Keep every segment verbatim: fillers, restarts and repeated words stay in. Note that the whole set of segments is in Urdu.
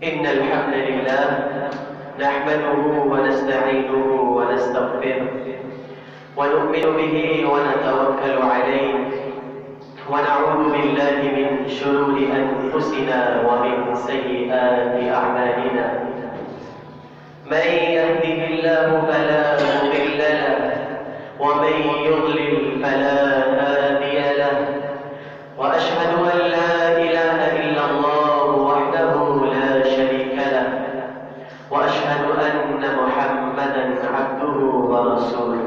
إن الحمد لله نحمده ونستعينه ونستغفره ونؤمن به ونتوكل عليه ونعوذ بالله من شرور أنفسنا ومن سيئات أعمالنا. من يهده الله فلا مضل له ومن يضلل فلا هادي له، وأشهد أن لا إله إلا الله وحده لا شريك له، وأشهد أن محمدا عبده ورسوله.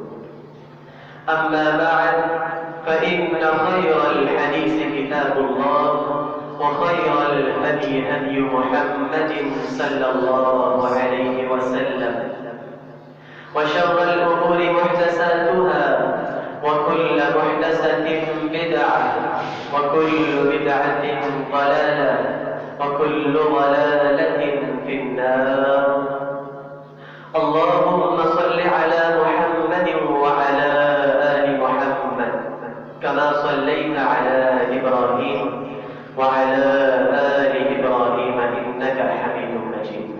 أما بعد، فإن خير الحديث كتاب الله، وخير الهدي هدي محمد صلى الله عليه وسلم، وشر الأمور محدثاتها، وكل محدثة بدعة، وكل بدعة ضلالة، وكل ضلالة في النار. اللهم صل على محمد وعلى آل محمد كما صليت على إبراهيم وعلى آل إبراهيم إنك حميد مجيد.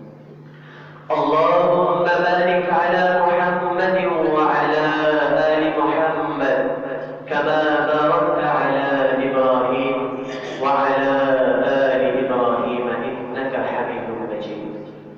اللهم بارك على محمد وعلى آل محمد كما باركت على إبراهيم وعلى آل إبراهيم إنك حميد مجيد.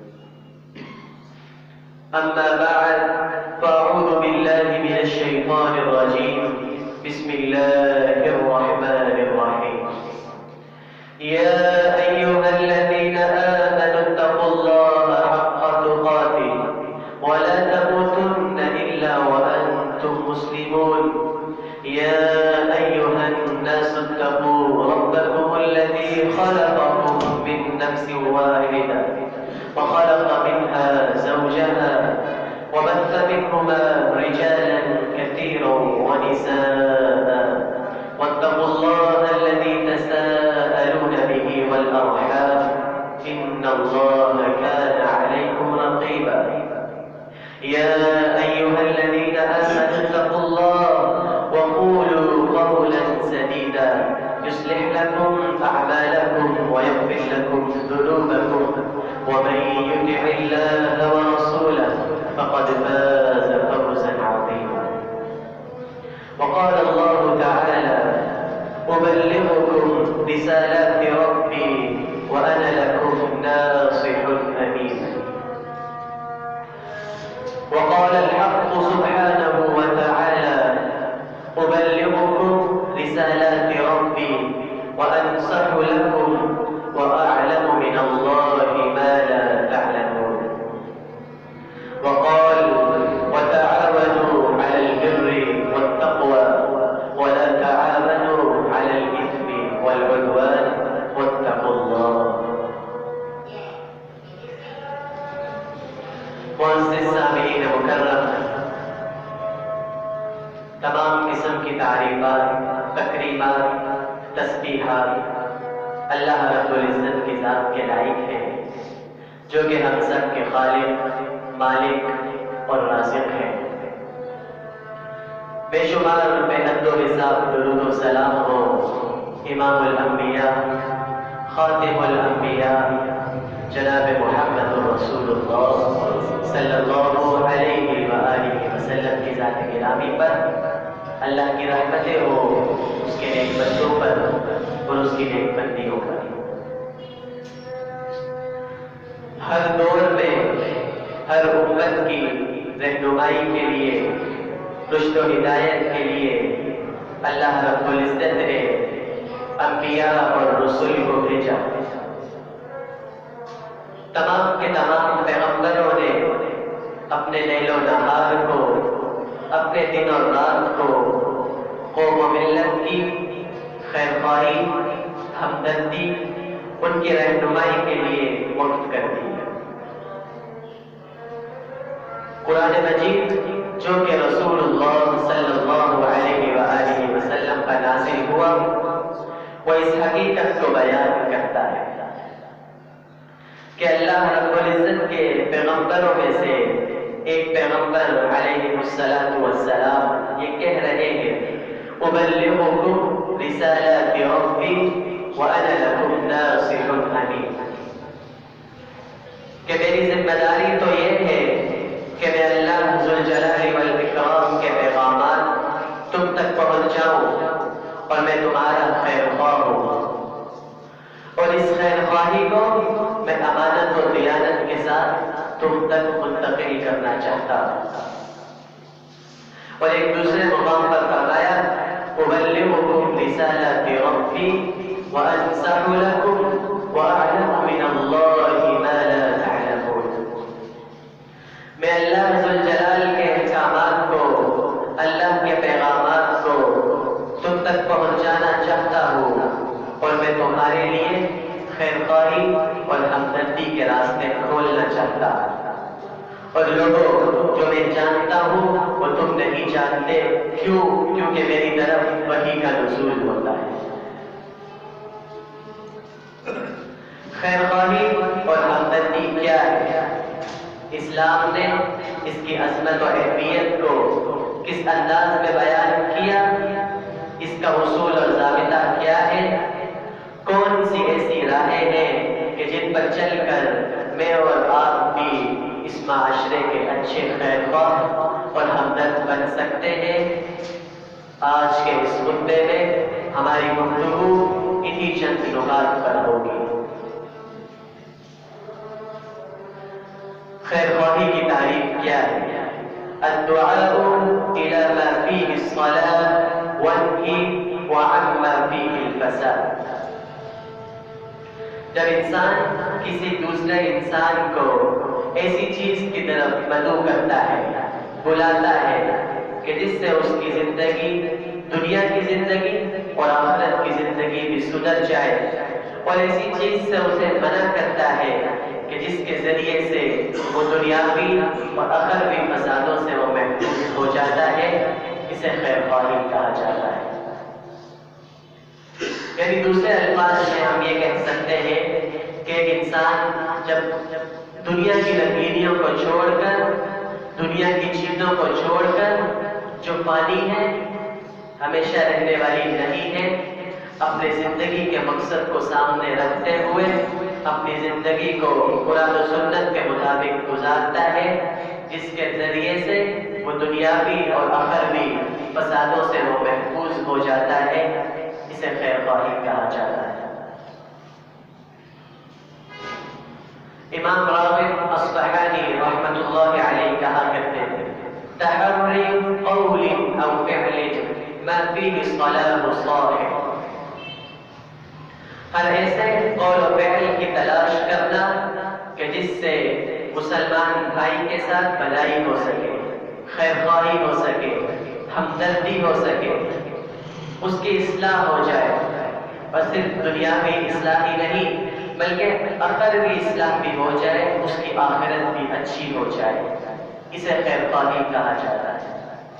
أما بعد، فأعوذ بالله من الشيطان الرجيم. بسم الله الرحمن الرحيم. يا أيها الذين آمنوا اتقوا الله حق تقاته ولا تموتن إلا وأنتم مسلمون. يا أيها الناس اتقوا ربكم الذي خلقكم من نفس واحدة وخلق منها زوجها وبث منهما رجالا كثيرا ونساء، واتقوا الله الذي تساءلون به والأرحام إن الله كان عليكم رقيبا. يا أيها الذين آمنوا اتقوا الله وقولوا قولا سديدا يصلح لكم أعمالكم ويغفر لكم ذنوبكم، ومن يطع الله ورسوله فقد فاز فوزا عظيما. وقال الله تعالى: أبلغكم رسالات ربي وأنا لكم ناصح أمين. وقال الحق سبحانه وتعالى: أبلغكم رسالات ربي وأنصح لكم وأعلم من الله ما لا تعلمون. وقال: وتعاونوا على البر والتقوى ولا تعاونوا على الإثم والعدوان واتقوا الله. मुअज़्ज़िज़ सामीईन मुकर्रम, तमाम किस्म की तारीफ़ात, तकरीमात, तस्बीहात अल्लाह रब्बुल इज़्ज़त की ज़ात के लायक है, जो कि हम सब के खालिक, मालिक और राज़िक़ है। बेशुमार बेहद हिसाब दुरूद व सलाम हो इमामुल अंबिया, खातिमुल अंबिया, जनाब मुहम्मद रसूलुल्लाह सल्लल्लाहु अलैहि व आलिहि वसल्लम की ज़ात गिरामी पर। अल्लाह की रहमतें हो उसके नेक बंदों पर और उसकी नेक बंदियों पर। हर दौर में हर उम्मत की रहनुमाई के लिए, रुश्द व हिदायत के लिए अल्लाह रब्बुल इज़्ज़त ने अंबिया और रसूल को भेजा। तमाम के तमाम पैगंबरों ने अपने लैलो नहार को, अपने दिन और रात को कौम व मिल्लत की खैर ख्वाही, हमदर्दी, उनकी रहनुमाई के लिए वक्त कर दिया। कुरान मजीद जो कि रसूलुल्लाह सल्लल्लाहु अलैहि व आलिहि वसल्लम पर नाज़िल हुआ, वो इस हकीकत को बयान करता है कि अल्लाह रब्बुल इज़्ज़त के पैगंबरों में से एक पैगंबर अलैहिस्सलातु वस्सलाम ये कह रहे हैं: उबल्लिगुकुम रिसालाति रब्बी व अना लकुम नासिहुन अमीन। ذمہ داری تو یہ ہے کہ میں اللہ ذوالجلال والاکرام کے پیغامات تم تک پہنچاؤں اور میں تمہارا خیر خواہ ہوں، اور اس خیر خواہی کو میں امانت و دیانت کے ساتھ تم تک منتقل کرنا چاہتا ہوں۔ اور ایک دوسرے مقام پر فرمایا أبلغكم رسالات ربي وأنصح لكم وأعلم من الله ما لا تعلمون۔ میں اللہ ذوالجلال کے احکامات کو، اللہ کے پیغامات کو تم تک پہنچانا چاہتا ہوں، اور میں تمہارے لیے خیر خواہی اور ہمدردی کے راستے کھولنا چاہتا ہوں۔ اور لوگوں، جو میں جانتا ہوں وہ تم نہیں جانتے، کیوں؟ کیونکہ میری طرف وحی کا نزول ہوتا ہے۔ خیر خواہی اور ہمدردی کیا ہے؟ اسلام نے اس کی عظمت و اہمیت کو کس انداز میں بیان کیا؟ اس کا اصول اور ضابطہ کیا ہے؟ کون سی ایسی راہیں ہیں کہ جن پر چل کر میں اور آپ بھی اس معاشرے کے اچھے خیر خواہ اور ہمدرد بن سکتے ہیں؟ آج کے اس خطبے میں ہماری گفتگو انہی چند نکات پر ہوگی۔ خیر خواہی کی تعریف کیا ہے؟ الدعاء الى ما فيه الصلاح والنهي وعما فيه الفساد۔ جب انسان کسی دوسرے انسان کو ایسی چیز کی طرف مدعو کرتا ہے، بلاتا ہے کہ جس سے اس کی زندگی، دنیا کی زندگی اور آخرت کی زندگی بھی سدھر جائے، اور ایسی چیز سے اسے منع کرتا ہے کہ جس کے ذریعے سے وہ دنیاوی اور اخروی فسادوں سے وہ محفوظ ہو جاتا ہے، اسے خیر خواہی کہا جاتا ہے۔ یعنی دوسرے الفاظ میں ہم یہ کہہ سکتے ہیں کہ ایک انسان جب دنیا کی رنگینیوں کو چھوڑ کر، دنیا کی چیزوں کو چھوڑ کر، جو فانی ہے، ہمیشہ رہنے والی نہیں ہے، اپنے زندگی کے مقصد کو سامنے رکھتے ہوئے اپنی زندگی کو قرآن و سنت کے مطابق گزارتا ہے، جس کے ذریعے سے وہ دنیاوی اور اخروی فسادوں سے وہ محفوظ ہو جاتا ہے، اسے خیر خواہی کہا جاتا ہے۔ امام راغب اصفہانی رحمۃ اللہ علیہ کہا کرتے ہیں تحری قول او فعل ما فيه صلاح صالح۔ ہر ایسے قول و فعل کی تلاش کرنا کہ جس سے مسلمان بھائی کے ساتھ بھلائی ہو سکے، خیر خواہی ہو سکے، ہمدردی ہو سکے، اس کی اصلاح ہو جائے، اور صرف دنیا میں اصلاح ہی نہیں بلکہ اخروی اصلاح بھی ہو جائے، اس کی آخرت بھی اچھی ہو جائے، اسے خیر خواہی کہا جاتا ہے۔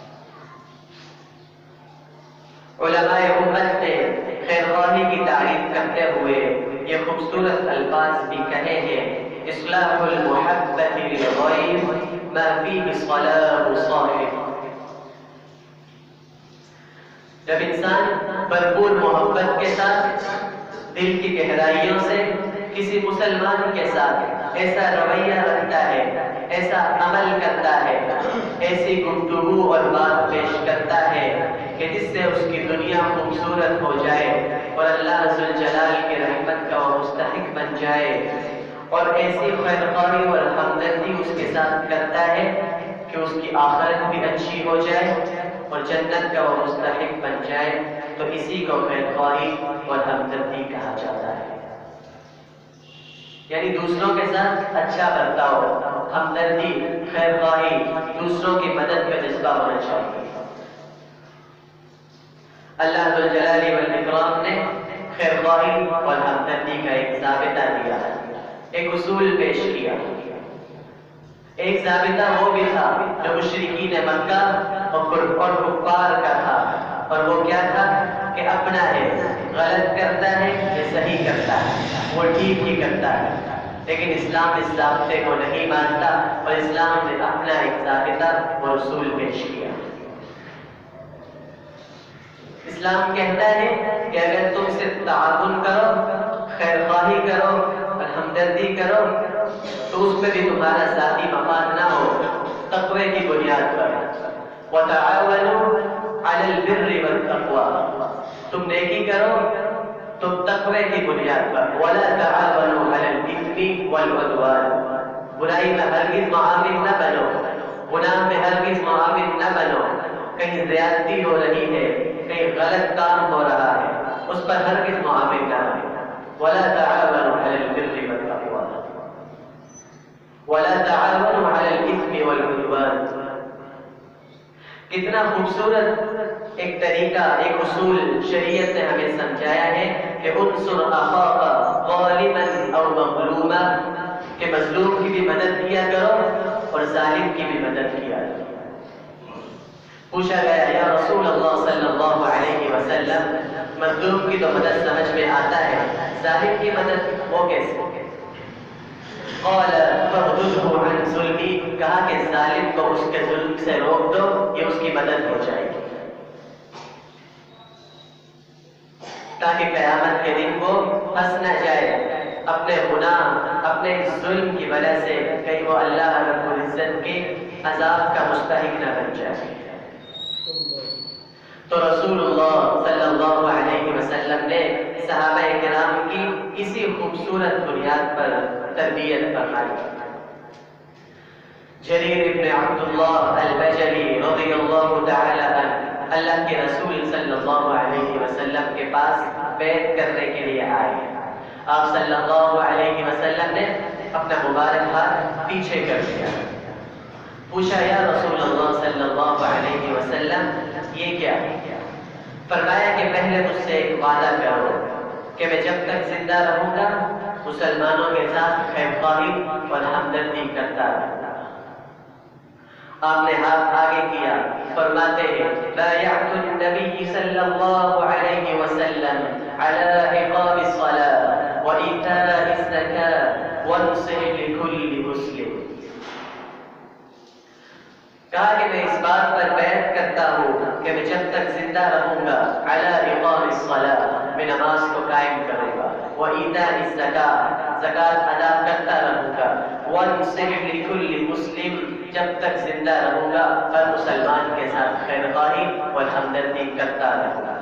علماء امت نے خیر خواہی کی تعریف کرتے ہوئے یہ خوبصورت الفاظ بھی کہے ہیں، اصلاح المحبت للغیر ما فيه صلاح صالح۔ جب انسان بھرپور محبت کے ساتھ دل کی گہرائیوں سے کسی مسلمان کے ساتھ ایسا رویہ رکھتا ہے، ایسا عمل کرتا ہے، ایسی گفتگو اور بات پیش کرتا ہے کہ جس سے اس کی دنیا خوبصورت ہو جائے اور اللہ ذوالجلال کی رحمت کا وہ مستحق بن جائے، اور ایسی خیر خواہی اور ہمدردی اس کے ساتھ کرتا ہے کہ اس کی آخرت بھی اچھی ہو جائے اور جنت کا وہ مستحق بن جائے، تو اسی کو خیر خواہی اور ہمدردی کہا جاتا ہے۔ یعنی دوسروں کے ساتھ اچھا برتاؤ، ہمدردی، خیر خواہی، دوسروں کی مدد کا جذبہ ہونا چاہیے۔ اللہ ذوالجلال والاکرام نے خیر خواہی اور ہمدردی کا ایک ضابطہ دیا ہے، ایک اصول پیش کیا۔ ایک ضابطہ وہ بھی تھا جو مشرکین مکہ اور کفار کا تھا، اور وہ کیا تھا کہ اپنا ہے، غلط کرتا ہے یا صحیح کرتا ہے، وہ ٹھیک ہی کرتا ہے، لیکن اسلام اس ضابطے کو نہیں مانتا، اور اسلام نے اپنا ایک ضابطہ اور اصول پیش کیا۔ اسلام کہتا ہے کہ اگر تم صرف تعاون کرو، خیر خواہی کرو اور ہمدردی کرو تو تو اس میں بھی تمہارا ذاتی مفاد نہ ہو، تقوی کی بنیاد پر۔ وَتَعَاوَنُوا عَلَى الْبِرِّ وَالتَّقْوَىٰ، تم نیکی کرو تم تقوی کی بنیاد پر۔ وَلَا تَعَاوَنُوا عَلَى الْإِثْمِ وَالْعُدْوَانِ، برائی میں ہرگز معاون نہ بنو، گناہ میں ہرگز معاون نہ بنو۔ کہیں زیادتی ہو رہی ہے، کہیں غلط کام ہو رہا ہے، اس پر ہرگز معاون نہ بنو۔ وَلَا تَعَاوَنُوا عَلَى الْبِرِّ وَالتَّقْوَىٰ وَلَا تَعَاوَنُوا عَلَى الْإِثْمِ وَالْعُدْوَانِ۔ کتنا خوبصورت ایک طریقہ، ایک اصول شریعت نے ہمیں سمجھایا ہے کہ انصر اخاک ظالما او مظلوما، کہ مظلوم کی بھی مدد کیا کرو اور ظالم کی بھی مدد کیا کرو۔ پوچھا گیا یا رسول اللہ صلی اللہ علیہ وسلم، مظلوم کی تو مدد سمجھ میں آتا ہے، ظالم کی مدد وہ کیسے؟ قال فاغضبه عن ظلمي، کہا کہ ظالم کو اس کے ظلم سے روک دو، یہ اس کی مدد ہو جائے گی، تاکہ قیامت کے دن وہ پھنس نہ جائے اپنے گناہ، اپنے ظلم کی وجہ سے، کہیں وہ اللہ رب العزت کے عذاب کا مستحق نہ بن جائے۔ تو رسول اللہ صلی اللہ علیہ وسلم نے صحابہ کرام کی اسی خوبصورت بنیاد پر تربیت فرمائی۔ جریر ابن عبداللہ البجلی رضی اللہ تعالی عنہ اللہ کے رسول صلی اللہ علیہ وسلم کے پاس بیعت کرنے کے لیے آئے۔ آپ صلی اللہ علیہ وسلم نے اپنا مبارک ہاتھ پیچھے کر دیا، پوچھا یا رسول اللہ صلی اللہ علیہ وسلم یہ کیا؟ فرمایا کہ پہلے مجھ سے ایک وعدہ کرو کہ میں جب تک زندہ رہوں گا مسلمانوں کے ساتھ خیر خواہی اور ہمدردی کرتا رہوں گا۔ آپ نے ہاتھ آگے کیا، فرماتے ہیں بایعت النبی صلی اللہ علیہ وسلم علی اقام الصلاة وإیتاء الزکاة والنصح لکل مسلم، کہا کہ میں اس بات پر بیعت کرتا ہوں کہ میں جب تک زندہ رہوں گا علی اقام الصلاة، میں نماز کو قائم کروں گا، وإیتاء الزکاة، زکوٰۃ ادا کرتا رہوں گا، وانصح لکل مسلم، جب تک زندہ رہوں گا ہر مسلمان کے ساتھ خیر خواہی اور ہمدردی کرتا رہوں گا۔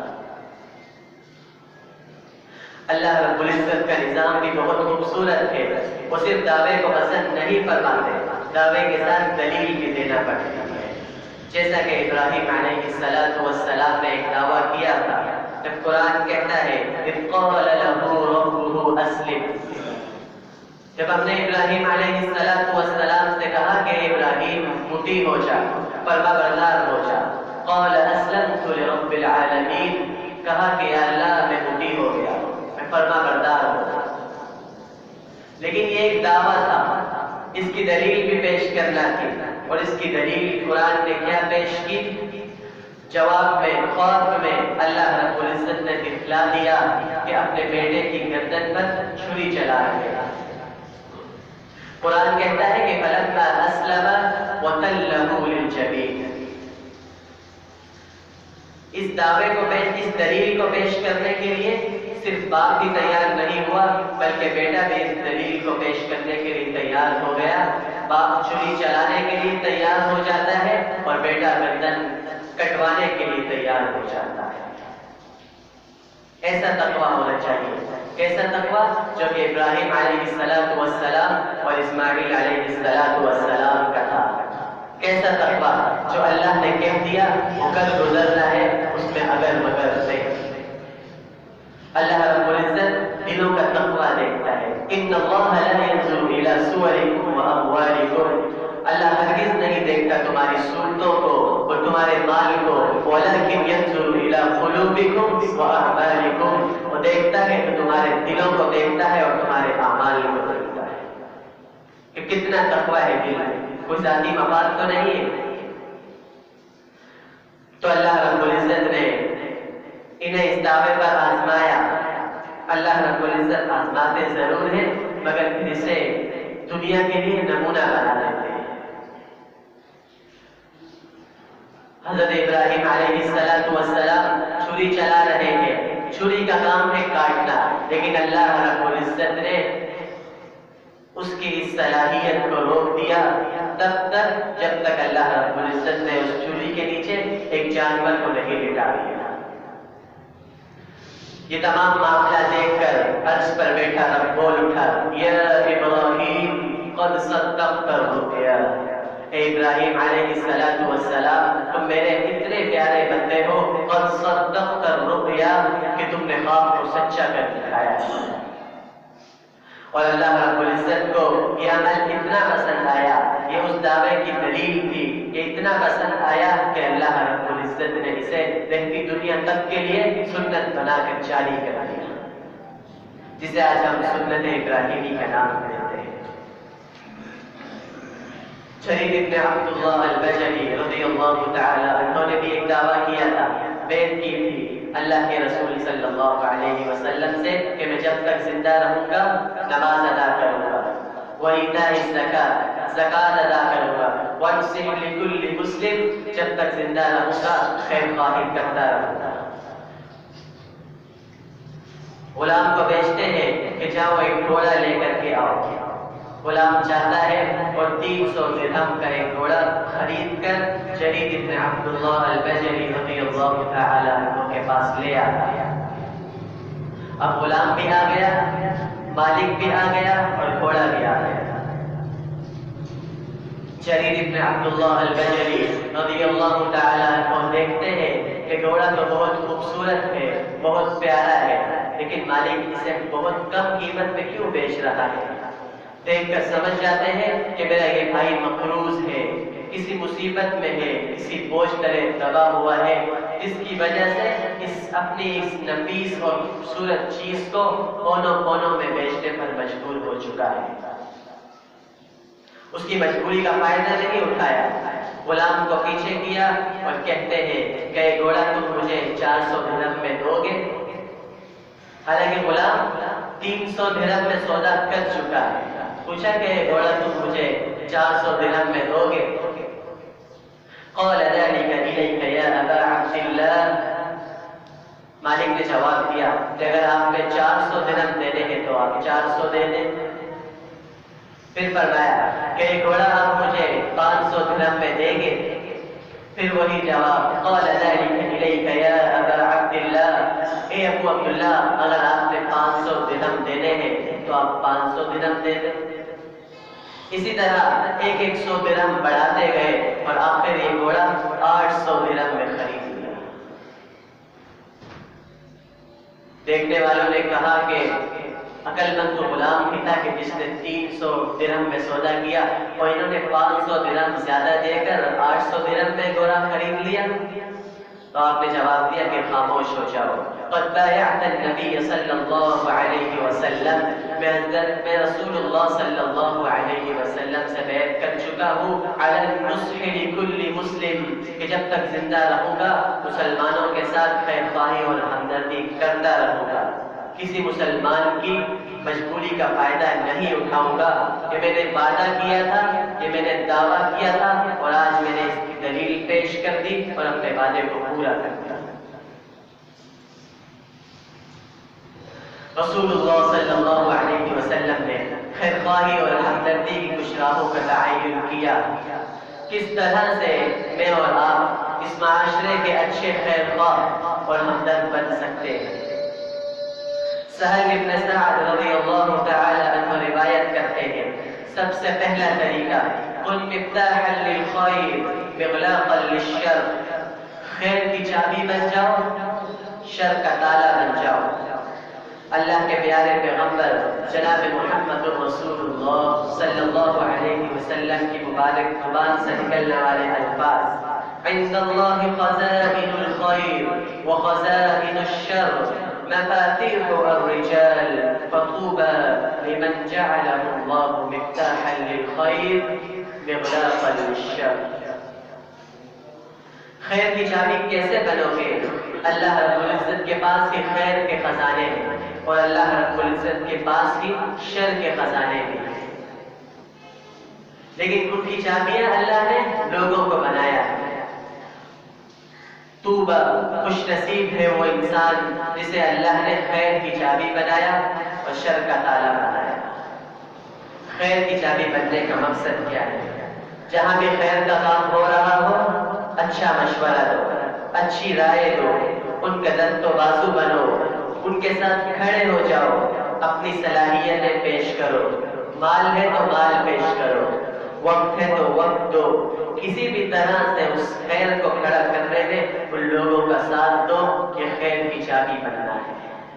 اللہ رب العزت کا نظام بھی بہت خوبصورت ہے، وہ صرف دعوے کو پسند نہیں فرماتے، دعوے کے ساتھ دلیل بھی دینا پڑتی ہے۔ جیسا کہ ابراہیم علیہ السلام نے ایک دعویٰ کیا تھا، جب قرآن کہتا ہے اذ قال له ربه اسلم، جب ہم نے ابراہیم علیہ السلام سے کہا کہ ابراہیم مطیع ہو جا، فرما بردار ہو جا، قال اسلمت لرب العالمین، کہا کہ یا اللہ میں مطیع ہو گیا، میں فرما بردار ہو گیا۔ لیکن یہ ایک دعویٰ تھا، اس کی دلیل بھی پیش کرنا تھی، اور اس کی دلیل قرآن نے کیا پیش کی؟ جواب میں، خواب میں اللہ رب العزت نے دکھلا دیا کہ اپنے بیٹے کی گردن پر چھری چلا رہے ہیں۔ قرآن کہتا ہے کہ فَلَمَّا أَسْلَمَ وَتَلَّهُ لِلْجَبِينِ، اس دعوے کو پیش، اس دلیل کو پیش کرنے کے لیے صرف باپ بھی تیار نہیں ہوا بلکہ بیٹا بھی اس دلیل کو پیش کرنے کے لیے تیار ہو گیا۔ باپ چھری چلانے کے لیے تیار ہو جاتا ہے اور بیٹا گردن کٹوانے کے لیے تیار ہو جاتا ہے۔ ایسا تقویٰ ہونا چاہیے، کیسا تقویٰ؟ جو کہ ابراہیم علیہ السلام اور اسماعیل علیہ السلام کا تھا۔ کیسا تقویٰ؟ جو اللہ نے کہہ دیا وہ کل گزرنا ہے، اس میں اگر مگر نہیں۔ اللہ رب العزت دلوں کا تقویٰ دیکھتا ہے۔ ان اللہ لا ينظر الى صورکم واموالکم، اللہ ہرگز نہیں دیکھتا تمہاری صورتوں کو اور تمہارے مال کو، ولکن ينظر الى قلوبکم واعمالکم، وہ دیکھتا ہے کہ تمہارے دلوں کو دیکھتا ہے اور تمہارے اعمال کو دیکھتا ہے کہ کتنا تقویٰ ہے دل میں، کوئی ذاتی مفاد تو نہیں ہے۔ تو اللہ رب العزت نے انہیں اس دعوے پر آزمایا۔ اللہ رب العزت آزماتے ضرور ہیں مگر پھر اسے دنیا کے لیے نمونہ بنا دیتے ہیں۔ حضرت ابراہیم علیہ السلام چھری چلا رہے ہیں، چھری کا کام ہے کاٹنا، لیکن اللہ رب العزت نے اس کی اس صلاحیت کو روک دیا تب تک جب تک اللہ رب العزت نے اس چولی کے نیچے ایک جانور کو نہیں لٹا دیا۔ یہ تمام معاملہ دیکھ کر عرش پر بیٹھا رب بول اٹھا، یا ابراہیم قد صدقت الرؤیا، اے ابراہیم علیہ الصلوۃ والسلام تم میرے اتنے پیارے بندے ہو، قد صدقت الرؤیا کہ تم نے خواب کو سچا کر دکھایا۔ اور اللہ رب العزت کو یہ عمل اتنا پسند آیا، یہ اس دعوے کی دلیل تھی، یہ اتنا پسند آیا کہ اللہ رب العزت نے اسے رہتی دنیا تک کے لیے سنت بنا کر جاری کر دیا، جسے آج ہم سنت ابراہیمی کا نام دیتے ہیں۔ شریف ابن عبداللہ البجلی رضی اللہ تعالی عنہ نے بھی ایک دعویٰ کیا تھا، بیعت کی تھی اللہ کے رسول صلی اللہ علیہ وسلم سے کہ میں جب تک زندہ رہوں گا نماز ادا کروں گا، وَإِيتَاءِ الزَّكَاةِ زکات ادا کروں گا، وَأَنصِحُ لِكُلِّ مُسْلِمٍ جب تک زندہ رہوں گا خیر خواہی کرتا رہوں گا۔ غلام کو بیچتے ہیں کہ جاؤ ایک گھوڑا لے کر کے آؤ، غلام چاہتا ہے اور تین سو درہم کا ایک گھوڑا خرید کر شہید ابن عبداللہ البجلی رضی اللہ تعالی عنہ کے پاس لے آتا ہے۔ اب غلام بھی آ گیا، مالک بھی آ گیا اور گھوڑا بھی آ گیا۔ شہید ابن عبداللہ البجلی رضی اللہ تعالی عنہ دیکھتے ہیں کہ گھوڑا تو بہت خوبصورت ہے، بہت پیارا ہے، لیکن مالک اسے بہت کم قیمت میں کیوں بیچ رہا ہے؟ دیکھ کر سمجھ جاتے ہیں کہ میرا یہ بھائی مقروض ہے، کسی مصیبت میں ہے، کسی بوجھ تلے دبا ہوا ہے، جس کی وجہ سے اس اپنی اس نفیس اور خوبصورت چیز کو کونوں کونوں میں بیچنے پر مجبور ہو چکا ہے۔ اس کی مجبوری کا فائدہ نہیں اٹھایا، غلام کو پیچھے کیا اور کہتے ہیں کہ گھوڑا تم مجھے چار سو درہم میں دو گے، حالانکہ غلام تین سو درہم میں سودا کر چکا ہے۔ پوچھا کہ گھوڑا تم مجھے چار سو درہم میں دو گے؟ قال ذلك إليك يا أبا عبد الله، مالک نے جواب دیا کہ اگر آپ نے چار سو درہم دینے ہیں تو آپ چار سو دے دیں۔ پھر فرمایا کہ یہ گھوڑا آپ مجھے پانچ سو درہم میں دیں گے؟ پھر وہی جواب، قال ذلك إليك يا أبا عبد الله، اے ابو عبداللہ اگر آپ نے پانچ سو درہم دینے ہیں تو آپ پانچ سو درہم دے دیں۔ اسی طرح ایک ایک سو درہم بڑھاتے گئے اور آخر یہ گھوڑا آٹھ سو درہم میں خرید لیا۔ دیکھنے والوں نے کہا کہ عقل مند تو غلام ہی تھا کہ جس نے تین سو درہم میں سودا کیا اور انہوں نے پانچ سو درہم زیادہ دے کر آٹھ سو درہم میں گھوڑا خرید لیا۔ تو آپ نے جواب دیا کہ خاموش ہو جاؤ، قد بایعت النبی صلی اللہ علیہ وسلم، میں حضرت میں رسول اللہ صلی اللہ علیہ وسلم سے بیعت کر چکا ہوں، علی النصح لکل مسلم، کہ جب تک زندہ رہوں گا مسلمانوں کے ساتھ خیر خواہی اور ہمدردی کرتا رہوں گا، کسی مسلمان کی مجبوری کا فائدہ نہیں اٹھاؤں گا۔ یہ میں نے وعدہ کیا تھا، یہ میں نے دعویٰ کیا تھا اور آج میں نے اس کی دلیل پیش کر دی اور اپنے وعدے کو پورا کر دیا۔ رسول اللہ صلی اللہ علیہ وسلم نے خیر خواہی اور ہمدردی کی کچھ راہوں کا تعین کیا، کس طرح سے میں اور آپ اس معاشرے کے اچھے خیر خواہ اور ہمدرد بن سکتے ہیں۔ سہل ابن سعد رضی اللہ تعالی عنہ روایت کرتے ہیں، سب سے پہلا طریقہ کن مفتاحا للخیر مغلاقا للشر، خیر کی چابی بن جاؤ، شر کا تالا بن جاؤ۔ اللہ کے پیارے پیغمبر جناب محمد رسول اللہ صلی اللہ علیہ وسلم کی مبارک زبان سے نکلنے والے الفاظ، عند اللہ خزائن الخیر وخزائن الشر مفاتيح الرجال فطوبى لمن جعله الله مفتاحا للخير مغلاقا للشر۔ خیر کی چابی کیسے بنو گے؟ اللہ رب العزت کے پاس ہی خیر کے خزانے ہیں اور اللہ رب العزت کے پاس ہی شر کے خزانے بھی ہیں، لیکن ان کی چابیاں اللہ نے لوگوں کو بنایا ہے۔ توبہ، خوش نصیب ہے وہ انسان جسے اللہ نے خیر کی چابی بنایا اور شر کا تالا بنایا۔ خیر کی چابی بننے کا مقصد کیا ہے؟ جہاں بھی خیر کا کام ہو رہا ہو، اچھا مشورہ دو، اچھی رائے دو، ان کا دست و بازو بنو، ان کے ساتھ کھڑے ہو جاؤ، اپنی صلاحیتیں پیش کرو، مال ہے تو مال پیش کرو، وقت ہے تو وقت دو، کسی بھی طرح سے اس خیر کو کھڑا کرنے میں ان لوگوں کا ساتھ دو کہ خیر کی چابی بننا ہے۔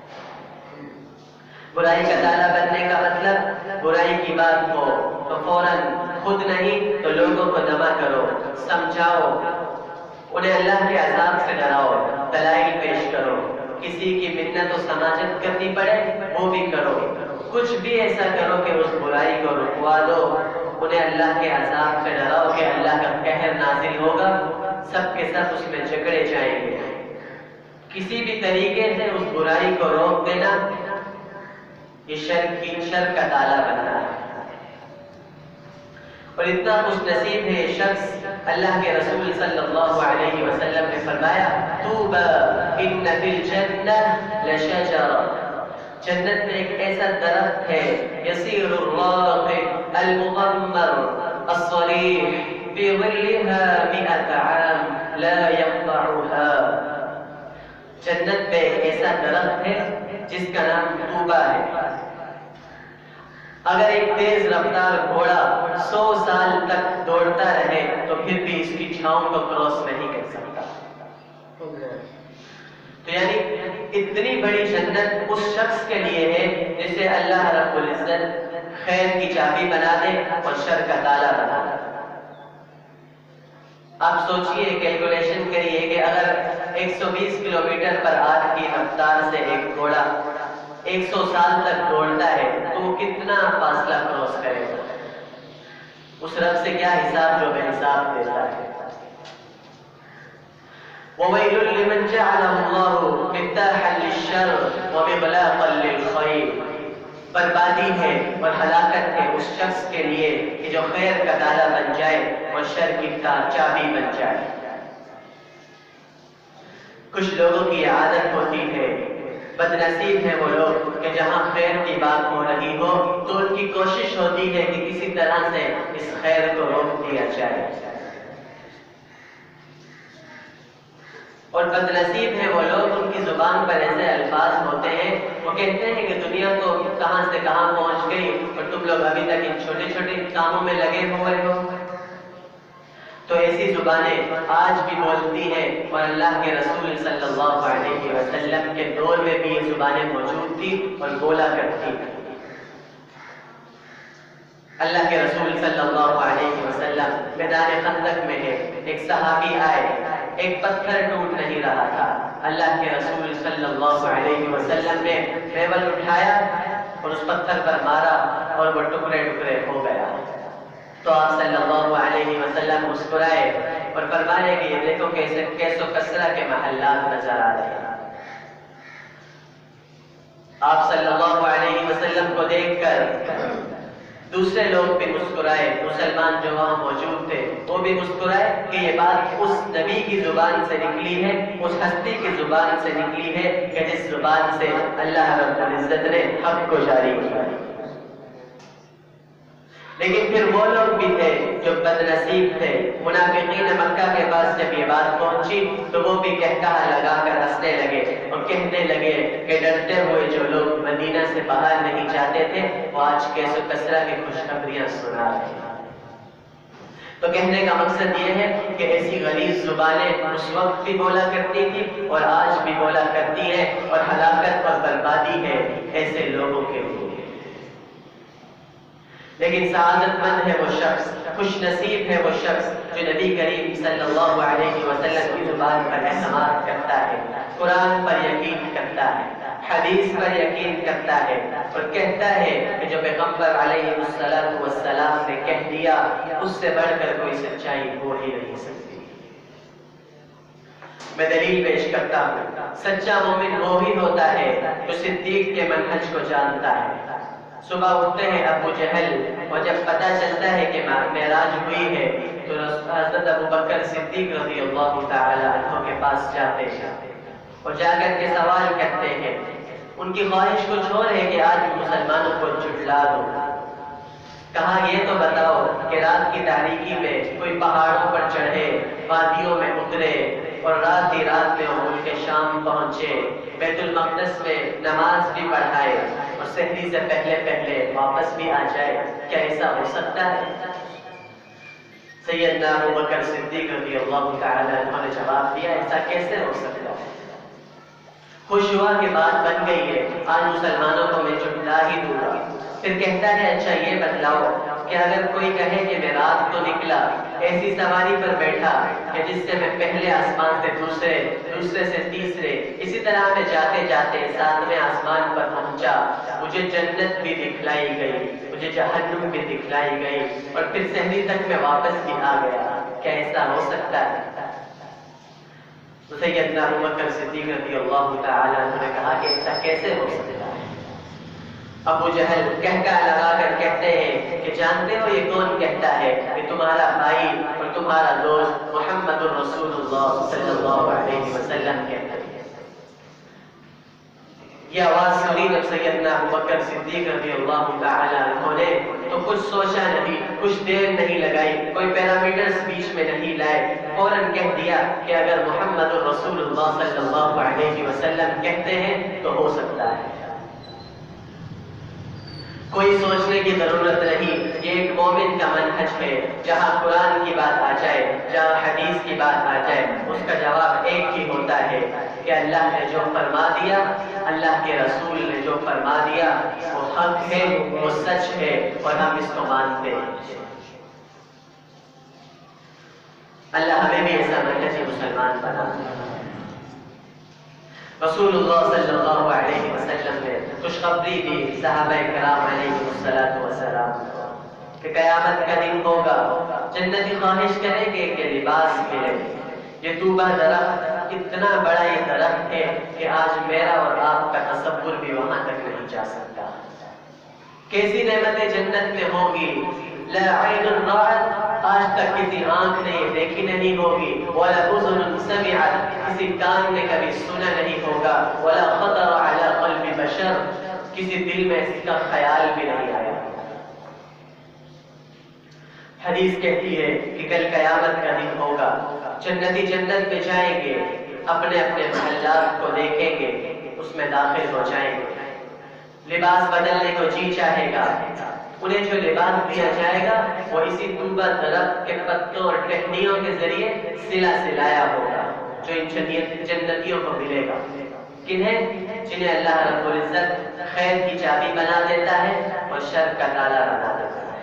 برائی کا تالا بننے کا مطلب برائی کی بات ہو تو فوراً خود نہیں تو لوگوں کو جمع کرو، سمجھاؤ، انہیں اللہ کے عذاب سے ڈراؤ، دلائل پیش کرو، کسی کی منت و سماجت کرنی پڑے وہ بھی کرو، کچھ بھی ایسا کرو کہ اس برائی کو رکوا دو، انہیں اللہ کے عذاب سے ڈراؤ کہ اللہ کا قہر نازل ہوگا، سب کے سب اس میں جھگڑے جائیں گے۔ کسی بھی طریقے سے اس برائی کو روک دینا یہ شر کی شر کا تالا بننا ہے۔ اور اتنا خوش نصیب ہے یہ شخص، اللہ کے رسول صلی اللہ علیہ وسلم نے فرمایا طوبی ان فی الجنہ لشجرہ، جنت میں ایک ایسا درخت ہے یسیر الراقب المغمر الصریح فی ظلها مئۃ عام لا يقطعها، جنت میں ایک ایسا درخت ہے جس کا نام طوبہ ہے، اگر ایک تیز رفتار گھوڑا سو سال تک دوڑتا رہے تو پھر بھی اس کی چھاؤں کو کراس نہیں کر سکتا۔ تو یعنی اتنی بڑی جنت اس شخص کے لیے ہے جسے اللہ رب العزت خیر کی چابی بنا دے اور شر کا تالا بنا دے۔ آپ سوچئے، کیلکولیشن کریے کہ اگر ایک سو بیس کلومیٹر پر آٹھ کی رفتار سے ایک گھوڑا ایک سو سال تک دوڑتا ہے تو وہ کتنا فاصلہ کراس کرے گا؟ اس رب سے کیا حساب جو بے حساب دیتا ہے۔ وَوَيْلٌ لِمَنْ جَعَلَهُ اللَّهُ مِفْتَاحًا لِلشَّرِّ وَمِغْلَاقًا لِلْخَيْرِ، بربادی ہے اور ہلاکت ہے اس شخص کے لیے کہ جو خیر کا تالا بن جائے اور شر کی چابی بن جائے۔ کچھ لوگوں کی عادت ہوتی ہے، بد نصیب ہے وہ لوگ کہ جہاں خیر کی بات ہو رہی ہو تو ان کی کوشش ہوتی ہے کہ کسی طرح سے اس خیر کو روک دیا جائے، اور بد نصیب ہے وہ لوگ ان کی زبان پر ایسے الفاظ ہوتے ہیں، وہ کہتے ہیں کہ دنیا تو کہاں سے کہاں پہنچ گئی اور تم لوگ ابھی تک ان چھوٹے چھوٹے کاموں میں لگے ہوئے ہو۔ تو ایسی زبانیں آج بھی بولتی ہیں، اور اللہ کے رسول صلی اللہ علیہ وسلم کے دور میں بھی یہ زبانیں موجود تھی اور بولا کرتی تھی۔ اللہ کے رسول صلی اللہ علیہ وسلم میدان خندق میں ہے، ایک صحابی آئے، ایک پتھر ٹوٹ نہیں رہا تھا، اللہ کے رسول صلی اللہ علیہ وسلم نے ٹیبل اٹھایا اور اس پتھر پر مارا اور وہ ٹکڑے ٹکڑے ہو گیا۔ تو آپ صلی اللہ علیہ وسلم مسکرائے اور فرمایا کہ یہ دیکھو کیسے کیسو کسرہ کے محلات نظر آ رہے ہیں۔ آپ صلی اللہ علیہ وسلم کو دیکھ کر دوسرے لوگ بھی مسکرائے، مسلمان جو وہاں موجود تھے وہ بھی مسکرائے کہ یہ بات اس نبی کی زبان سے نکلی ہے، اس ہستی کی زبان سے نکلی ہے کہ جس زبان سے اللہ رب العزت نے حق کو جاری کیا۔ لیکن پھر وہ لوگ بھی تھے جو بد نصیب تھے، منافقین مکہ کے پاس جب یہ بات پہنچی تو وہ بھی کہکہا لگا کر ہنسنے لگے اور کہنے لگے کہ ڈرتے ہوئے جو لوگ مدینہ سے باہر نہیں جاتے تھے وہ آج کیسو کسرہ کی خوشخبریاں سنا رہے ہیں۔ تو کہنے کا مقصد یہ ہے کہ ایسی غلیظ زبانیں اس وقت بھی بولا کرتی تھی اور آج بھی بولا کرتی ہیں، اور ہلاکت اور بربادی ہے ایسے لوگوں کے لیے۔ لیکن سعادت مند ہے وہ شخص، خوش نصیب ہے وہ شخص جو نبی کریم صلی اللہ علیہ وسلم کی زبان پر اعتماد کرتا ہے، قرآن پر یقین کرتا ہے، حدیث پر یقین کرتا ہے، اور کہتا ہے کہ جو پیغمبر علیہ السلام نے کہہ دیا اس سے بڑھ کر کوئی سچائی ہو ہی نہیں سکتی۔ میں دلیل پیش کرتا ہوں، سچا مومن وہی ہوتا ہے جو صدیق کے منہج کو جانتا ہے۔ صبح اٹھتے ہیں ابو جہل، اور جب پتہ چلتا ہے کہ معراج ہوئی ہے تو حضرت ابو بکر صدیق رضی اللہ تعالی عنہ کے پاس جاتے ہیں اور جا کر کے سوال کرتے ہیں۔ ان کی خواہش کچھ اور ہے کہ آج مسلمانوں کو جھٹلا دو، کہا یہ تو بتاؤ کہ رات کی تاریکی میں کوئی پہاڑوں پر چڑھے، وادیوں میں اترے اور رات ہی رات میں ملک کے شام پہنچے، بیت المقدس میں نماز بھی پڑھائے اور سحری سے پہلے پہلے واپس بھی آ جائے، کیا ایسا ہو سکتا ہے؟ سیدنا ابو بکر صدیق رضی اللہ تعالی عنہ نے جواب دیا ایسا کیسے ہو سکتا ہے؟ خوش ہوا کہ بات بن گئی ہے، آج مسلمانوں کو میں جھٹلا ہی دوں گا۔ پھر کہتا ہے اچھا یہ بتلاؤ کہ اگر کوئی کہے کہ میں رات کو نکلا، ایسی سواری پر بیٹھا کہ جس سے میں پہلے آسمان سے دوسرے، دوسرے سے تیسرے، اسی طرح میں جاتے جاتے ساتویں آسمان پر پہنچا، مجھے جنت بھی دکھلائی گئی، مجھے جہنم بھی دکھلائی گئی اور پھر سحری تک میں واپس بھی آ گیا، کیا ایسا ہو سکتا ہے؟ تو سیدنا ابو بکر صدیق رضی اللہ تعالی عنہ نے کہا کہ ایسا کیسے ہو سکتا ہے؟ ابو جہل کہکا لگا کر کہتے ہیں کہ جانتے ہو یہ کون کہتا ہے کہ تمہارا بھائی اور تمہارا دوست محمد رسول اللہ صلی اللہ علیہ وسلم کہتا ہے۔ یہ آواز سنی جب سیدنا ابو بکر صدیق رضی اللہ تعالی عنہ نے تو کچھ سوچا نہیں، کچھ دیر نہیں لگائی، کوئی پیرامیٹرز بیچ میں نہیں لائے، فوراً کہہ دیا کہ اگر محمد رسول اللہ صلی اللہ علیہ وسلم کہتے ہیں تو ہو سکتا ہے۔ کوئی سوچنے کی ضرورت نہیں، یہ ایک مومن کا منہج ہے، جہاں قرآن کی بات آ جائے، جہاں حدیث کی بات آ جائے، اس کا جواب ایک ہی ہوتا ہے کہ اللہ نے جو فرما دیا، اللہ کے رسول نے جو فرما دیا وہ حق ہے، وہ سچ ہے اور ہم اس کو مانتے ہیں۔ اللہ ہمیں بھی ایسا منہج مسلمان بنا۔ رسول اللہ صلی اللہ علیہ وسلم نے خوشخبری دی صحابہ کرام علیہ الصلوۃ والسلام کہ قیامت کا دن ہوگا، جنتی خواہش کرے کہ ایک لباس ملے۔ یہ طوبہ درخت اتنا بڑا یہ درخت ہے کہ آج میرا اور آپ کا تصور بھی وہاں تک نہیں جا سکتا۔ کیسی نعمتیں جنت میں ہوں گی، لا عین رأت، آج تک کسی آنکھ نے یہ دیکھی نہیں ہوگی، ولا اذن سمعت، کسی کان نے کبھی سنا نہیں ہوگا، ولا خطر علی قلب بشر، کسی دل میں اس کا خیال بھی نہیں آیا۔ حدیث کہتی ہے کہ کل قیامت کا دن ہوگا، جنتی جنت میں جائیں گے، اپنے اپنے محلات کو دیکھیں گے، اس میں داخل ہو جائیں گے، لباس بدلنے کو جی چاہے گا، انہیں جو لباس دیا جائے گا وہ اسی طوبہ درخت کے پتوں اور ٹہنیوں کے ذریعے سلا سلایا ہوگا جو ان جنتیوں کو ملے گا۔ کنہیں؟ جنہیں اللہ رب العزت خیر کی چابی بنا دیتا ہے اور شر کا تالا بنا دیتا ہے۔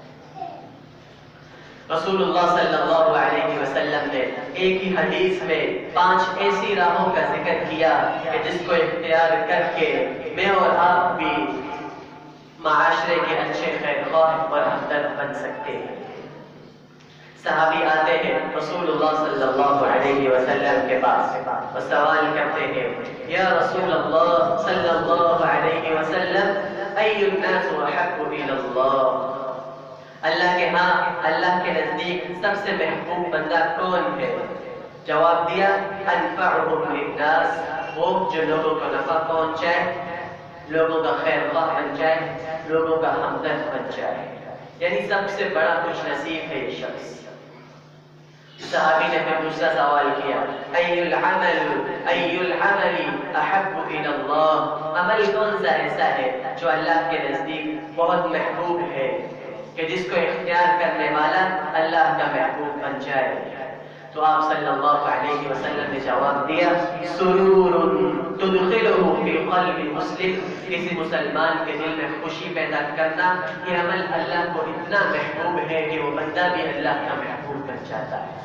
رسول اللہ صلی اللہ علیہ وسلم نے ایک ہی حدیث میں پانچ ایسی راہوں کا ذکر کیا کہ جس کو اختیار کر کے میں اور آپ بھی معاشرے کے اچھے خیر خواہ اور ہمدرد بن سکتے ہیں۔ صحابی آتے ہیں رسول اللہ صلی اللہ علیہ وسلم کے پاس اور سوال کرتے ہیں یا رسول اللہ صلی اللہ علیہ وسلم ای الناس احب الی اللہ، اللہ کے ہاں اللہ کے نزدیک سب سے محبوب بندہ کون ہے؟ جواب دیا انفعهم للناس، وہ جو لوگوں کو نفع پہنچائے، لوگوں کا خیر خواہ بن جائے، لوگوں کا ہمدرد بن جائے، یعنی سب سے بڑا خوش نصیب ہے یہ شخص۔ صحابی نے پھر دوسرا سوال کیا ای العمل ای العمل احب الی اللہ، عمل کون سا ایسا ہے جو اللہ کے نزدیک بہت محبوب ہے کہ جس کو اختیار کرنے والا اللہ کا محبوب بن جائے؟ تو آپ صلی اللہ علیہ وسلم نے جواب دیا سرور تدخلہ فی قلب مسلم، کسی مسلمان کے دل میں خوشی پیدا کرنا، یہ عمل اللہ کو اتنا محبوب ہے کہ وہ بندہ بھی اللہ کا محبوب بن جاتا ہے۔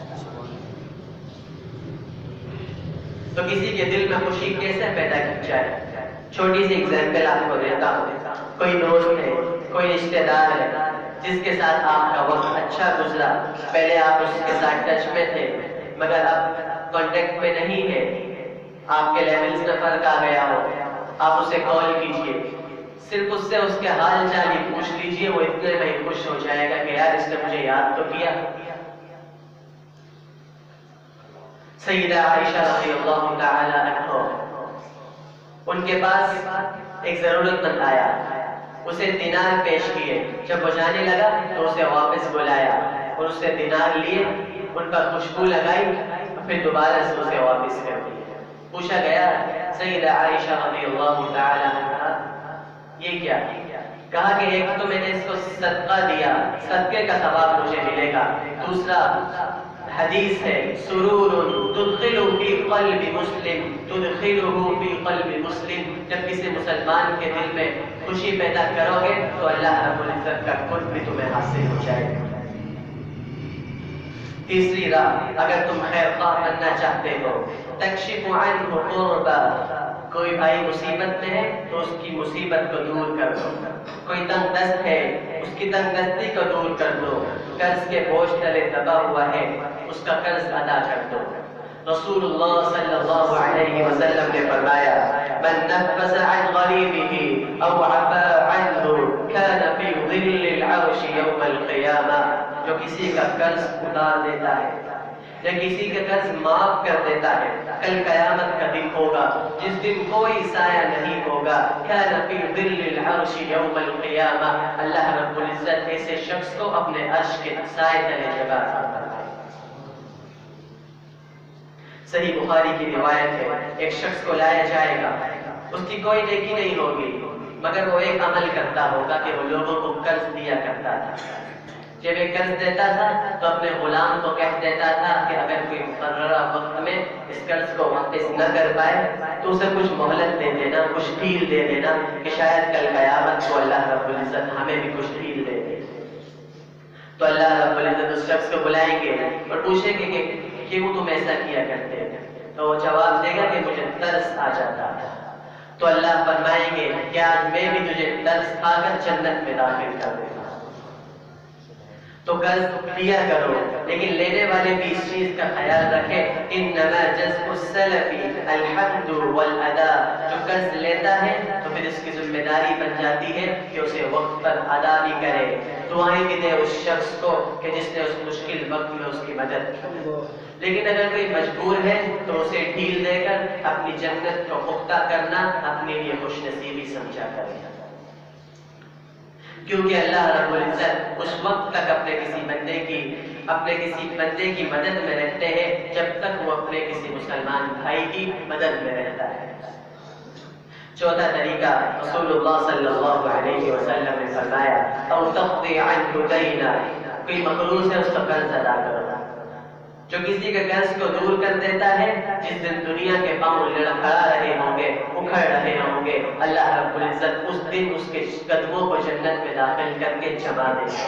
تو کسی کے دل میں خوشی کیسے پیدا کی جائے؟ چھوٹی سی اگزامپل آپ کو دیتا ہوں۔ کوئی دوست ہے، کوئی رشتہ دار ہے جس کے ساتھ آپ کا وقت اچھا گزرا، پہلے آپ اس کے ساتھ ٹچ میں تھے مگر اب کانٹیکٹ میں نہیں ہے، آپ کے لیولز میں فرق آ گیا ہو، آپ اسے کال کیجئے، صرف اس سے اس کے حال چال ہی پوچھ لیجئے، وہ اتنے میں خوش ہو جائے گا کہ یار اس نے مجھے یاد تو کیا۔ سیدہ عائشہ رضی اللہ تعالی عنہ، ان کے پاس ایک ضرورت مند آیا، اسے دینار پیش کیے. جب وہ جانے لگا تو اسے واپس بلایا اور اسے دینار لیے، ان پر خوشبو لگائی اور پھر دوبارہ سے اسے واپس کر دیا. پوچھا گیا سیدہ عائشہ رضی اللہ تعالی عنہا یہ کیا؟ کہا کہ ایک تو میں نے اس کو صدقہ دیا، صدقے کا ثواب مجھے ملے گا. دوسرا حدیث ہے سرور تدخل فی قلب مسلم تدخلہ فی قلب مسلم، جب کسی مسلمان کے دل میں خوشی پیدا کرو گے تو اللہ رب العزت کا قرب بھی تمہیں حاصل ہو جائے گا. تیسری راہ، اگر تم خیر خواہ بننا چاہتے ہو، تکشف عنہ قربا، کوئی بھائی مصیبت میں ہے تو اس کی مصیبت کو دور کر دو. کوئی تنگ دست ہے اس کی تنگ دستی کو دور کر دو. قرض کے بوجھ تلے دبا ہوا ہے اس کا قرض ادا کر دو. رسول اللہ صلی اللہ علیہ وسلم نے فرمایا من نفس عن غریبه او عفا عنه كان في ظل العرش يوم القیامہ، جو کسی کا قرض اتار دیتا ہے یا کسی کا قرض معاف کر دیتا ہے، کل قیامت کا دن ہوگا جس دن کوئی سایہ نہیں ہوگا. كان في ظل العرش يوم القیامہ، اللہ رب العزت ایسے شخص کو اپنے عرش کے سائے تلے جگہ فرمائے. صحیح بخاری کی روایت ہے، ایک شخص کو لایا جائے گا، اس کی کوئی نیکی نہیں ہوگی مگر وہ ایک عمل کرتا ہوگا کہ وہ لوگوں کو قرض دیا کرتا تھا. جب ایک قرض دیتا تھا تو اپنے غلام کو کہہ دیتا تھا کہ اگر کوئی مقررہ وقت میں اس قرض کو واپس نہ کر پائے تو اسے کچھ مہلت دے دینا، کچھ ڈھیل دے دینا کہ شاید کل قیامت کو اللہ رب العزت ہمیں بھی کچھ ڈھیل دے دے. تو اللہ رب العزت اس شخص کو بلائیں گے اور پوچھیں گے کہ کیوں تم ایسا کیا کرتے ہیں؟ تو وہ جواب دے گا کہ مجھے ترس آ جاتا ہے. تو اللہ فرمائیں گے کیا میں بھی تجھے ترس کھا کر جنت میں داخل کر دوں گا. تو قرض لیا کرو لیکن لینے والے بھی اس چیز کا خیال رکھیں انما جزء السلف الحمد والادا، جو قرض لیتا ہے تو پھر اس کی ذمہ داری بن جاتی ہے کہ اسے وقت پر ادا بھی کرے، دعائیں بھی دے اس شخص کو کہ جس نے اس مشکل وقت میں اس کی مدد کی. لیکن اگر کوئی مجبور ہے تو اسے ڈھیل دے کر اپنی جنت کو پختہ کرنا اپنے لیے خوش نصیبی سمجھا کرے، کیونکہ اللہ رب العزت اس وقت تک اپنے کسی بندے کی اپنے کسی بندے کی مدد میں رہتے ہیں جب تک وہ اپنے کسی مسلمان بھائی کی مدد میں رہتا ہے. چوتھا طریقہ، رسول اللہ صلی اللہ علیہ وسلم نے فرمایا او تقضی عنہ دینا، کوئی مقروض ہے اس کا قرض ادا کرو. جو کسی کے قرض کو دور کر دیتا ہے، جس دن دنیا کے پاؤں لڑکھڑا رہے ہوں گے، اکھڑ رہے ہوں گے، اللہ رب العزت اس دن اس کے قدموں کو جنت میں داخل کر کے جما دے گا.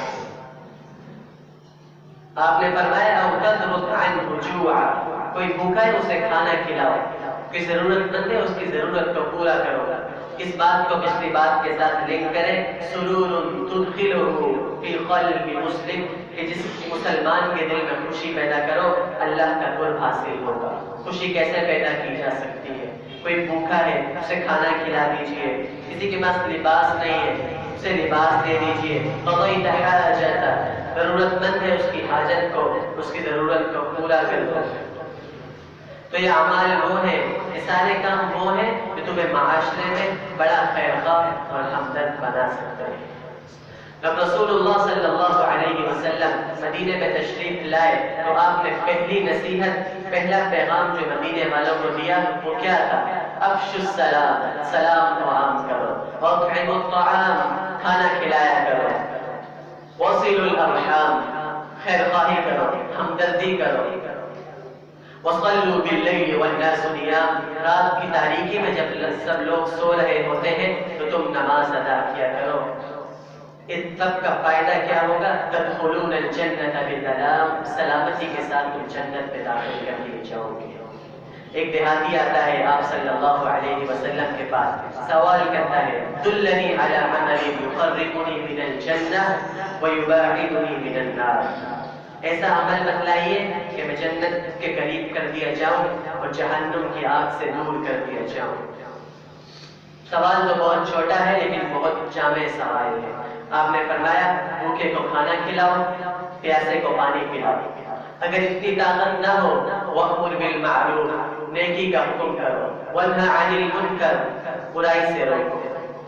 آپ نے فرمایا او تترک عنہ جوعا، کوئی بھوکا ہے اسے کھانا کھلاؤ، کوئی ضرورت مند ہے اس کی ضرورت کو پورا کرو. اس بات کو پچھلی بات کے ساتھ لنک کریں سرور تدخلہ فی قلب مسلم، کہ جس مسلمان کے دل میں خوشی پیدا کرو اللہ کا قرب حاصل ہوگا. خوشی کیسے پیدا کی جا سکتی ہے؟ کوئی بھوکا ہے اسے کھانا کھلا دیجئے، کسی کے پاس لباس نہیں ہے اسے لباس دے دیجئے. قضیت حاجتہ، ضرورت مند ہے اس کی حاجت کو اس کی ضرورت کو پورا کر دو. تو یہ اعمال وہ ہیں، یہ سارے کام وہ ہیں جو تمہیں معاشرے میں بڑا خیر خواہ اور ہمدرد بنا سکتے ہیں. جب رسول اللہ صلی اللہ علیہ وسلم مدینے میں تشریف لائے تو آپ نے پہلی نصیحت، پہلا پیغام جو مدینے والوں کو دیا وہ کیا تھا؟ افشوا السلام، سلام کو عام کرو. واطعموا الطعام، کھانا کھلایا کرو. وصلوا الارحام، خیر خواہی کرو، ہمدردی کرو. وصلوا باللیل والناس نیام، رات کی تاریکی میں جب سب لوگ سو رہے ہوتے ہیں تو تم نماز ادا کیا کرو. اس سب کا فائدہ کیا ہوگا؟ تدخلون الجنت بسلام، سلامتی کے ساتھ تم جنت میں داخل کر لیے جاؤ گے. ایک دیہاتی آتا ہے آپ صلی اللہ علیہ وسلم کے پاس، سوال کرتا ہے دلنی علی عمل یقربنی من الجنہ ویباعدنی من النار، ایسا عمل بتلائیے کہ میں جنت کے قریب کر دیا جاؤں اور جہنم کی آگ سے دور کر دیا جاؤں. سوال تو بہت چھوٹا ہے لیکن بہت جامع سوال ہے. آپ نے فرمایا بھوکے کو کھانا کھلاؤ، پیاسے کو پانی پلاؤ. اگر اتنی طاقت نہ ہو وَأْمُرْ بِالْمَعْرُوفِ، نیکی کا حکم کرو، وَانْهَ عَنِ الْمُنْکَرِ، برائی سے روکو.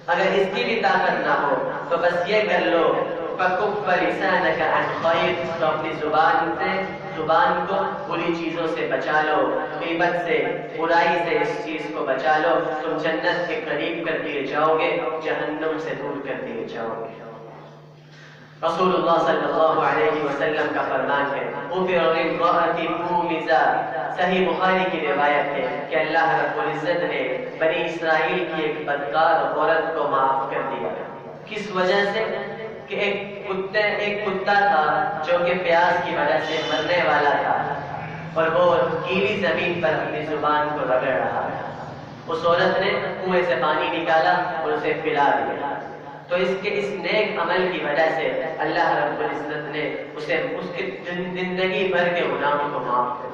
اگر اس کی بھی طاقت نہ ہو تو بس یہ کر لو فَكُفَّ لِسَانَكَ عَنْ خَيْرٍ، تو اپنی زبان سے زبان کو بری چیزوں سے بچا لو، غیبت سے، برائی سے اس چیز کو بچا لو، تم جنت کے قریب کر دیے جاؤ گے، جہنم سے دور کر دیے جاؤ گے۔ رسول اللہ صلی اللہ علیہ وسلم کا فرمان ہے، غفر للمرأة مومزہ، صحیح بخاری کی روایت ہے کہ اللہ رب العزت نے بنی اسرائیل کی ایک بدکار عورت کو معاف کر دیا۔ کس وجہ سے؟ کہ ایک کتے ایک کتا تھا جو کہ پیاس کی وجہ سے مرنے والا تھا اور وہ گیلی زمین پر اپنی زبان کو رگڑ رہا تھا۔ اس عورت نے کنویں سے پانی نکالا اور اسے پلا دیا۔ تو اس کے اس نیک عمل کی وجہ سے اللہ رب العزت نے اسے اس کی زندگی بھر کے گناہوں کو معاف کر دیا۔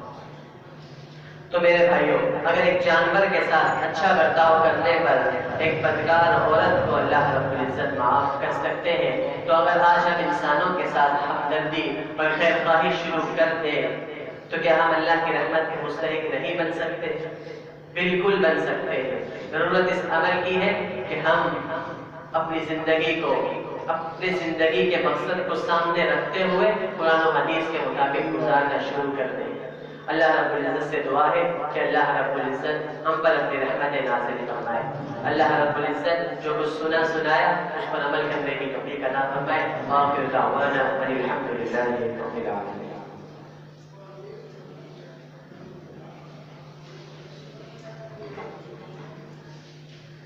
تو میرے بھائیوں، اگر ایک جانور کے ساتھ اچھا برتاؤ کرنے پر ایک بدکار عورت کو اللہ رب العزت معاف کر سکتے ہیں، تو اگر آج ہم انسانوں کے ساتھ ہمدردی اور خیر خواہی شروع کر دیں تو کیا ہم اللہ کی رحمت کے مستحق نہیں بن سکتے؟ بالکل بن سکتے ہیں۔ ضرورت اس عمل کی ہے کہ ہم اپنی زندگی کو اپنی زندگی کے مقصد کو سامنے رکھتے ہوئے قرآن و حدیث کے مطابق گزارنا شروع کر دیں۔ اللہ رب العزت سے دعا ہے کہ اللہ رب العزت ہم پر اپنی رحمت نازل فرمائے۔ اللہ رب العزت جو کچھ سنا سنایا اس پر عمل کرنے کی توفیق عطا فرمائے۔ آخر دعوانا ان الحمد للہ رب العالمین۔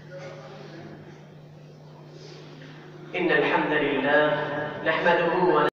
ان الحمد للہ نحمده